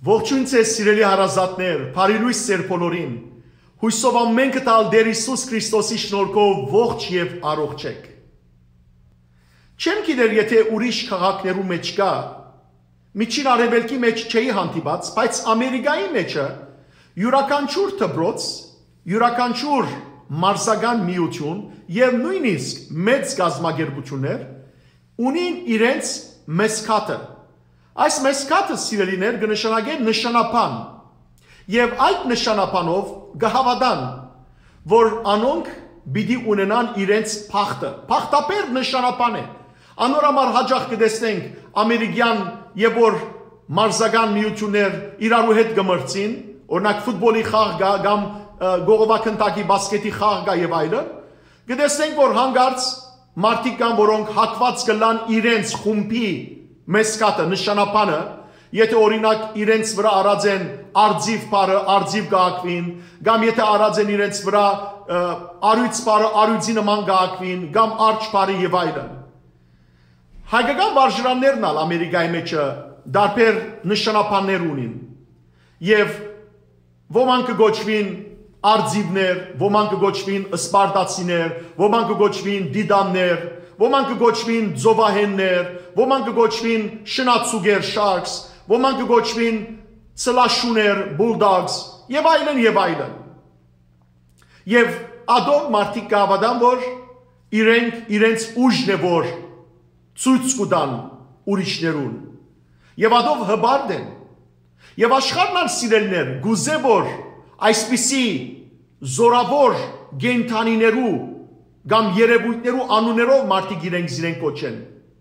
Ողջույն ձեզ սիրելի հարազատներ, բարի լույս ձեր բոլորին։ Հույսով ամենքը տալ Տեր Հիսուս Քրիստոսի շնորհքով ողջ եւ առողջ եք։ Չեմ գիտեր, եթե ուրիշ քաղաքներու մեջ կա, Միջին Արևելքի մեջ չէի հանդիպած, բայց Ամերիկայի մեջը յուրաքանչյուր դպրոց, յուրաքանչյուր մարզական միություն եւ նույնիսկ մեծ գազագերբություններ ունին իրենց մեսքաթը։ Այս մեսքաթը սիրելիներ կնշանակե նշանապան եւ այդ նշանապանով կհավատան, որ անոնք պիտի ունենան իրենց փախտը։ Փախտապեր նշանապան է։ Անորամար հաջող կտեսնենք ամերիկյան եւ որ մարզական միություններ իրարու հետ գմրցին, օրինակ ֆուտբոլի խաղ կա կամ գողովակնդակի բասկետի խաղ կա եւ այլն, կտեսնենք որ հանգարց մարդիկ կան, որոնք հակված կլան իրենց խումբի մեսկատը, նշանապանը, եթե օրինակ իրենց վրա արած են արձիվ բարը, արձիվ գակվին, կամ եթե արած են իրենց վրա արույց բարը, արույցի նման գակվին, կամ արջ բարը եւ այլն։ Հայկական վարժարաններն ալ Ամերիկայի մեջը դարբեր նշանապաններ ունին եւ ոմանք կգոչվին արձիվներ, ոմանք կգոչվին սպարտացիներ, ոմանք կգոչվին դիդամներ, ոմանք կգոչվին ձովահեններ, ոմանք կգոչվին շնացուգեր sharks, ոմանք կգոչվին ցլաշուներ bulldogs եւ այլն եւ այլն։ Եվ ադով մարդիկ կհավատան, որ իրենց ուժն է որ ցույց կտան ուրիշներուն։ Եվ ադով հբարդ են։ Եվ աշխարհն սիրելներ գուզե որ այսպիսի զորավոր գենթանիներու կամ երևույթներու անուններով մարդիկ իրենք կոչեն։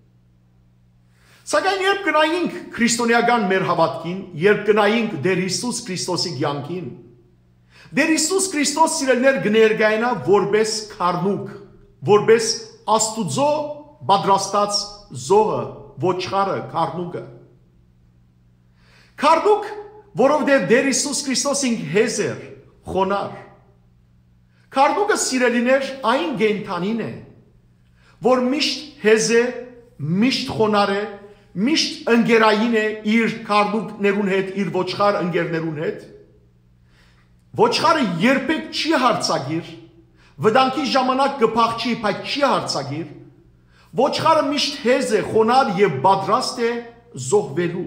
Սակայն երբ կնայինք քրիստոնեական մեր հավատքին, երբ կնայինք Տեր Հիսուս Քրիստոսի կյանքին, Տեր Հիսուս Քրիստոս սիրելներ կներկայանա որպես քարնուկ, որպես Աստուծո պատրաստած զոհը, ոչխարը, քարնուկը։ Քարնուկ, որովհետև Տեր Հիսուս Քրիստոսին հեզեր, խոնար։ Քարնուկը սիրելիներ այն գենթանին է, որ միշտ հեզ է, միշտ խոնար է, միշտ ընկերային է իր քարնուկներուն հետ, իր ոչխար ընկերներուն հետ։ Ոչխարը երբեք չի հարցագիր, վտանգի ժամանակ կփախչի, բայց չի հարցագիր։ Ոչխարը միշտ հեզ է, խոնար եւ պատրաստ է զոհվելու։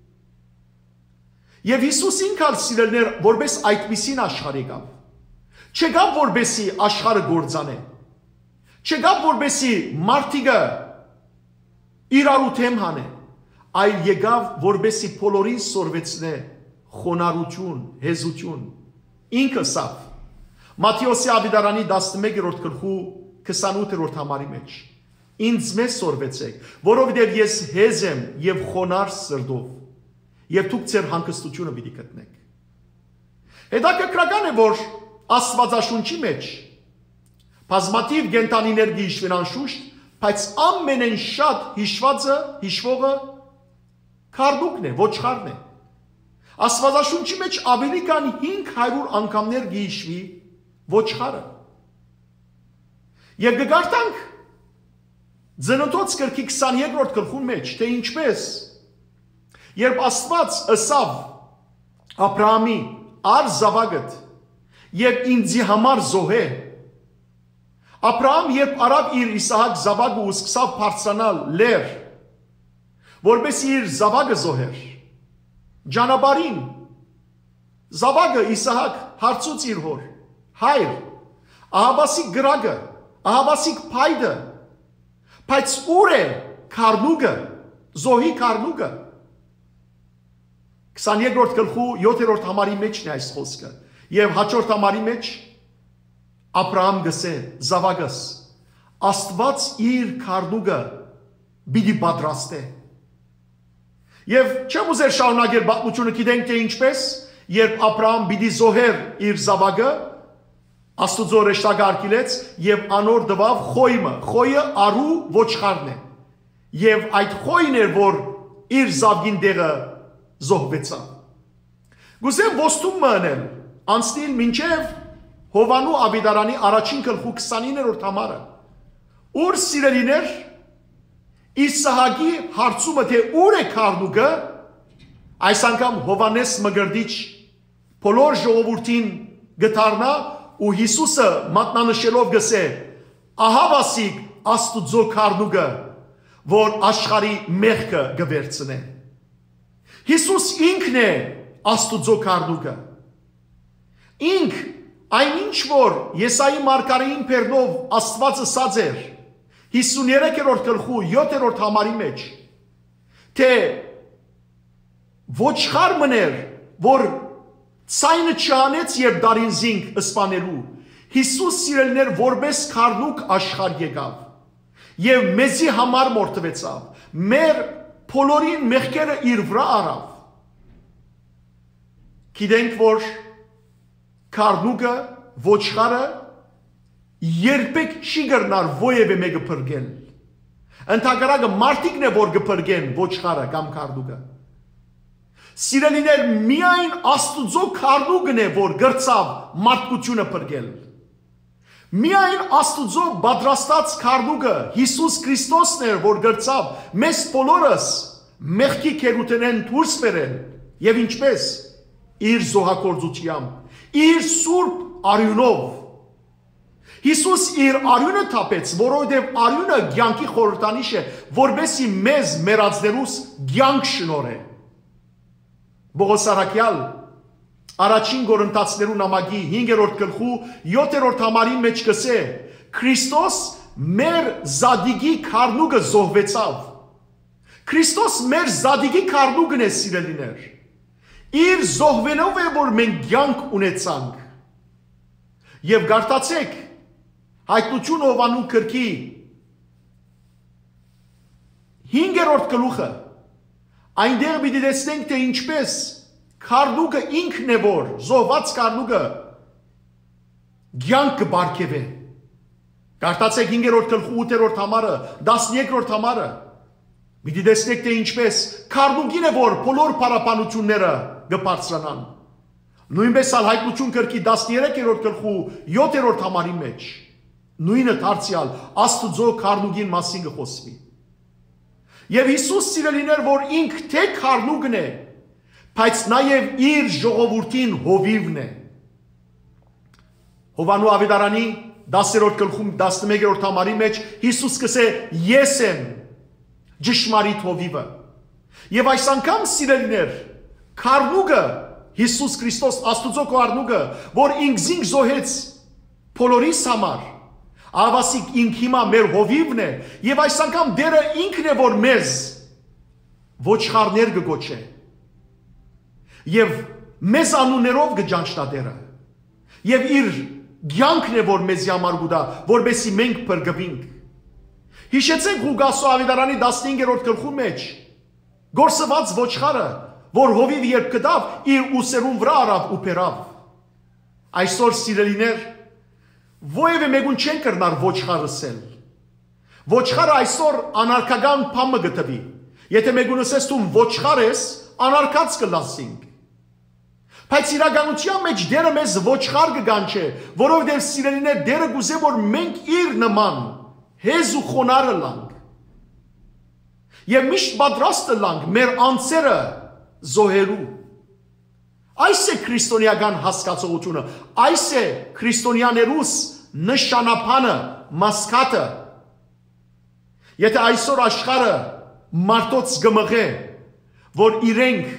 Եվ Հիսուս ինքն սիրելներ որպես այդպիսին աշխարհ եկավ։ Չեկավ որպեսի աշխարհը գործանե։ Չեկավ որպեսի մարդիկը իրարու թեմ հանե, այլ եկավ որպեսի բոլորին սորվեցնե խոնարհություն, հեզություն։ Ինքը սավ Մատթեոսի ավետարանի 11-րդ գլխու 28-րդ համարի մեջ ինձ մեզ սորվեցեք, որովհետև ես հեզ եմ եւ խոնար սրտով, եւ դուք ձեր հանգստությունը պիտի գտնեք։ Հետաքրքրական է, որ Աստվածաշունչի մեջ բազմաթիվ գենթանիներ գիշվեն անշուշտ, բայց ամենեն շատ հիշվողը քարնուկն է, ոչխարն է։ Աստվածաշունչի մեջ ավելի քան 500 անգամներ գիշվի ոչխարը։ Եվ կգարտանք Ծննդոց գրքի 22-րդ գլխուն մեջ, թե ինչպես երբ Աստված ըսավ Աբրահամի ար զավակդ եւ ինձի համար զոհե, Աբրահամ երբ արավ իր Իսահակ զավակը ու սկսավ բարձրանալ լեր, որպես իր զավակը զոհեր, ճանապարհին զավակը Իսահակ հարցուց իր հոր, հայր, ահաբասիկ գրագը, ահաբասիկ փայդը, բայց ուր է քարնուկը, զոհի քարնուկը։ 22-րդ գլխու 7-րդ համարի մեջն է այս խոսքը։ Եվ հաջորդ համարի մեջ Աբրահամ գսե զավակս Աստված իր քարնուկը պիտի պատրաստե։ Եվ չեմ ուզեր շարունակել պատմությունը, գիտենք թե ինչպես, երբ Աբրահամ պիտի զոհեր իր զավակը, Աստուծո ռեշտագարկիլեց եւ անոր դվավ խոյմը, խոյը արու ոչխարն է։ Եվ այդ խոյն էր, որ իր զավգին դեղը զոհվեցավ։ Գուցե ոստում մնել, անցնել մինչև Հովանու ավետարանի առաջին գլխու 29-րդ համարը, ուր սիրելիներ Իսահակի հարցումը թե ուր է քարնուկը, Այս անգամ Հովանես Մգրդիչ բոլոր ժողովրդին գտարնա ու Հիսուսը մատնանշելով գսե. ահա վասիկ Աստուծո քարնուգը, որ աշխարհի մեղքը գվերցնե։ Հիսուս ինքն է Աստուծո քարնուգը։ Ինք այնինչ որ Եսայի մարգարեին բերնով Աստված ասած էր 53-րդ գլխու 7-րդ համարի մեջ, թե ոչխար մներ, որ ցայնը չանեց եւ դարին զինք սպանելու, Հիսուս սիրելիներ որպես քարնուկ աշխարհ եկավ եւ մեզի համար մորթվեցավ, մեր բոլորին մեղքերը իր վրա առավ։ Գիտենք, որ քարնուկը, ոչխարը երբեք չի գտնար ովևէ մեկը փրկել։ Ընդհակառակը մարդիկն է որ կփրկեն ոչխարը կամ քարնուկը։ Սիրելիներ, միայն Աստուծո քարնուկն է որ գրծավ մարդկությունը փրկել։ Միայն Աստուծո պատրաստած քարնուկը Հիսուս Քրիստոսն էր որ գրծավ մեզ բոլորս մեղքի քերութենեն դուրս բերել եւ ինչպես իր զոհակորձությամբ, իր սուրբ արյունով։ Հիսուս իր արյունը թափեց, որովհետև արյունը կյանքի խորհրդանիշ է, որովհետեւ մեզ մեռածներուս կյանք շնորհե։ Պողոս առաքյալ առաջին Կորինթացիներու նամակի 5-րդ գլխու 7-րդ համարի մեջ կսե. Քրիստոս մեր զադիգի քարնուկը զոհվեցավ։ Քրիստոս մեր զադիգի քարնուկն է, սիրելիներ։ Իր զոհվելով է որ մենք կյանք ունեցանք։ Եվ գարտացեք Հայտնություն Հովանու գրքի 5-րդ գլուխը, այնտեղ պիտի տեսնենք, թե ինչպես քարնուկը ինքն է որ զոհված քարնուկը կյանք կբարգևե։ Գարտացեք 5-րդ գլխու 8-րդ համարը, 13-րդ համարը, պիտի տեսնենք, թե ինչպես քարնուկին է որ բոլոր փառաբանությունները կբարձրանան։ Նույնպես ալ Հայտնություն գրքի 13-րդ գլխու 7-րդ համարի մեջ նույնը դարձյալ Աստուծո քարնուկին մասին կխոսվի։ Եվ Հիսուս սիրելիներ, որ ինք թե քարնուկն է, բայց նաև իր ժողովրդին հովիվն է։ Հովանու Ավետարանի 10-րդ գլխում 11-րդ համարի մեջ Հիսուս կսե. ես եմ ճշմարիտ հովիվը։ Եվ այս անգամ սիրելիներ, քարնուկը Հիսուս Քրիստոս Աստուծո քարնուկը, որ ինք զինք զոհեց բոլորիս համար, ավասիկ ինք հիմա մեր հովիվն է, եւ այս անգամ դերը ինքն է որ մեզ ոչխարներ կգոչե եւ մեզ անուններով կջանչնա դերը եւ իր կյանքն է որ մեզ համար գուտա որբեսի մենք փրկվենք։ Հիշեցեք Ղուկասո Ավետարանի 15-րդ գլխու մեջ գործված ոչխարը, որ հովիվ երբ կդավ իր ուսերուն վրա առավ ու բերավ։ Այսօր սիրելիներ, ովևէ մեկուն չեն կրնար ոչխարսել։ Ոչխարը այսօր անարգական բան գտվի։ Եթե մեկուն ասես դու ոչխար ես, անարգած կլասինք։ Բայց իրականության մեջ դերը մեզ ոչխար կգանչե, որովհետև սիրելիներ դերը գուզե որ մենք իր նման հեզ ու խոնարհ լանք։ Եվ միշտ պատրաստ լանք մեր անձերը զոհելու։ Այս է քրիստոնեական հասկացողությունը, այս է քրիստոնյաներուս նշանապանը, մասկատը։ Եթե այսօր աշխարհը մարդոց գմղե, որ իրենք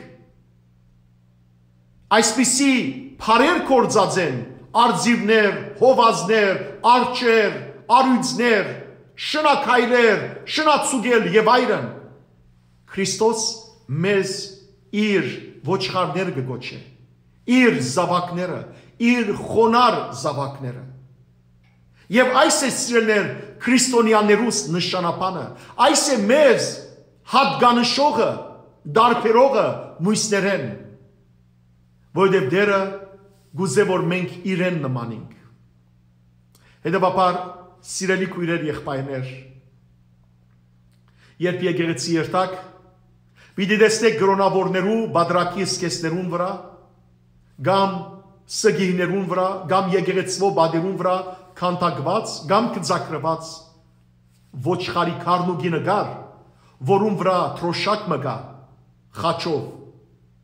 այսպիսի փարեր կործածեն, արձիվներ, հովազներ, արջեր, արույցներ, շնակայլեր, շնացուգել եւ այլն, Քրիստոս մեզ իր ոչխարներ կգոչե, իր զավակները, իր խոնար զավակները։ Եվ այս է սիրելիներ քրիստոնյաներուս նշանապանը, այս է մեզ հատկանշողը, դարբերողը մույսներեն, որովհետև դերը գուզե որ մենք իրեն նմանենք։ Հետևաբար սիրելի քույրեր եղբայրներ, երբ եկեղեցի երթակ, պիտի տեսնեք գրոնավորներու բادرակի սկեսներուն վրա, կամ սգիհներուն վրա, կամ եկեղեցվո բادرուն վրա քանթակված, կամ կձակրված ոչխարի քարնուկի նկար, որում վրա թրոշակ մգա, խաչով,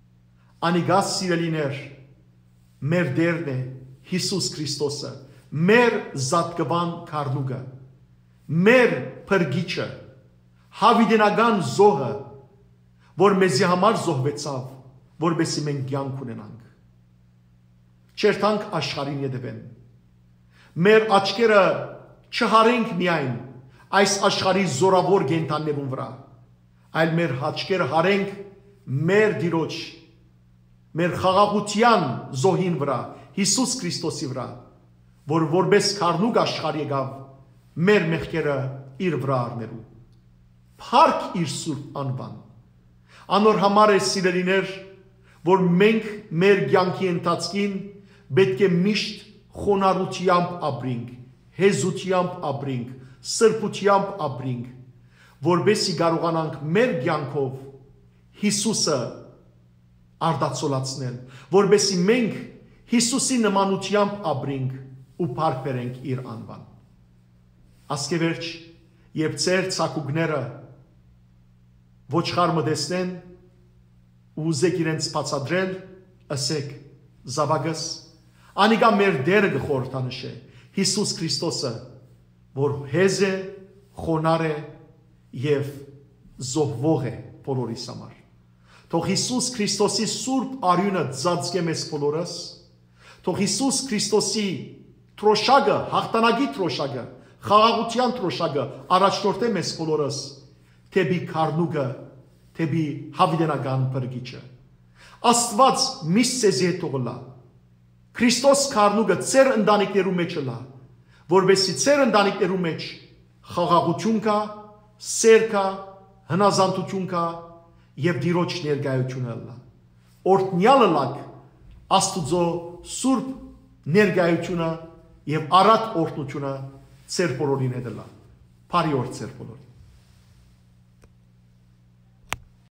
անիգաս սիրելիներ, մեր դերն է Հիսուս Քրիստոսը, մեր զատկվան քարնուգը, մեր փրկիչը, հավիտենական զոհը, որ մեզի համար զոհվեցավ, որպեսզի մենք կյանք ունենանք։ Չերթանք աշխարհին ետևեն։ Մեր աչքերը չհարենք միայն այս աշխարհի զորավոր կենդաններուն վրա, այլ մեր աչքերը հարենք մեր Տիրոջ, մեր խաղաղության զոհին վրա, Հիսուս Քրիստոսի վրա, որ որպես քարնուկ աշխարհ եկավ մեր մեղքերը իր վրա առնելու։ Փառք իր սուրբ անվան։ Անոր համար է սիրելիներ, որ մենք մեր կյանքի ընթացքին պետք է միշտ խոնարհությամբ ապրենք, հեզությամբ ապրենք, սրբությամբ ապրենք, որպեսզի կարողանանք մեր կյանքով Հիսուսը արդացոլացնել, որպեսզի մենք Հիսուսի նմանությամբ ապրենք ու փառք բերենք իր անվան։ Ասկևերջ, երբ ձեր ցակուկները ոչխար մտեսնեն ու ուզեք իրենց բացադրել, ասեք զավակս, անիկա մեր դերը կխորհրդանշե Հիսուս Քրիստոսը, որ հեզ է, խոնար է եւ զոհվող է բոլորիս համար։ Թող Հիսուս Քրիստոսի սուրբ արյունը ծածկե մեզ բոլորս, թող Հիսուս Քրիստոսի թրոշակը, հաղթանակի թրոշակը, խաղաղության թրոշակը առաջնորդե մեզ բոլորս թեպի քարնուկը, թեպի հավիտենական փրկիչը։ Աստված միշտ ձեզի հետ թողնա։ Քրիստոս քարնուկը ձեր ընտանիքներու մեջ լա, որովհետեւ ձեր ընտանիքներու մեջ խաղաղություն կա, սեր կա, հնազանդություն կա եւ Տիրոջ ներկայությունը լա։ Օրհնյալը լաք Աստուծո սուրբ ներկայությունը եւ առատ օրհնությունը ձեր բոլորին հետ լա։ Բարի օր ձեր բոլորին։